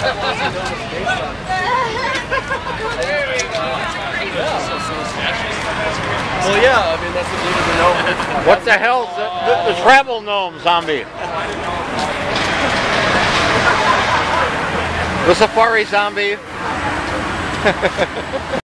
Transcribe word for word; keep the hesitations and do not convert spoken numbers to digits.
Well, yeah, I mean, that's what needed to know. What the hell? The, the, the travel gnome zombie. The safari zombie.